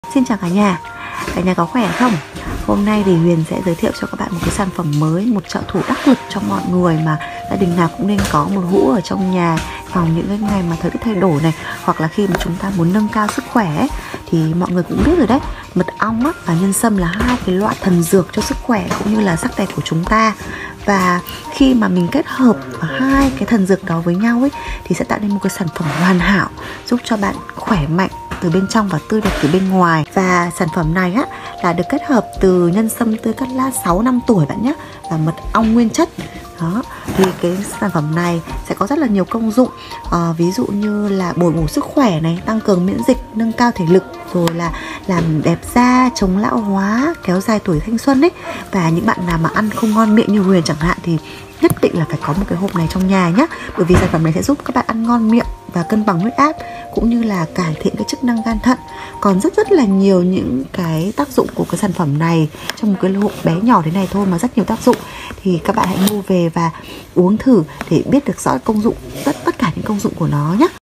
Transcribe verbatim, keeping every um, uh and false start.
Xin chào cả nhà, cả nhà có khỏe không? Hôm nay thì Huyền sẽ giới thiệu cho các bạn một cái sản phẩm mới, một trợ thủ đắc lực cho mọi người mà gia đình nào cũng nên có một hũ ở trong nhà vào những cái ngày mà thời tiết thay đổi này, hoặc là khi mà chúng ta muốn nâng cao sức khỏe ấy, thì mọi người cũng biết rồi đấy, mật ong á, và nhân sâm là hai cái loại thần dược cho sức khỏe cũng như là sắc đẹp của chúng ta. Và khi mà mình kết hợp hai cái thần dược đó với nhau ấy thì sẽ tạo nên một cái sản phẩm hoàn hảo giúp cho bạn khỏe mạnh từ bên trong và tươi đẹp từ bên ngoài. Và sản phẩm này á là được kết hợp từ nhân sâm tươi cắt lá sáu năm tuổi bạn nhé, và mật ong nguyên chất. Đó, thì cái sản phẩm này sẽ có rất là nhiều công dụng, à, ví dụ như là bồi bổ sức khỏe này, tăng cường miễn dịch, nâng cao thể lực, rồi là làm đẹp da, chống lão hóa, kéo dài tuổi thanh xuân ấy. Và những bạn nào mà ăn không ngon miệng như Huyền chẳng hạn thì nhất định là phải có một cái hộp này trong nhà nhé, bởi vì sản phẩm này sẽ giúp các bạn ăn ngon miệng và cân bằng huyết áp cũng như là cải thiện cái chức năng gan thận. Còn rất rất là nhiều những cái tác dụng của cái sản phẩm này trong một cái hộp bé nhỏ thế này thôi mà rất nhiều tác dụng, thì các bạn hãy mua về và uống thử để biết được rõ công dụng, tất tất cả những công dụng của nó nhé.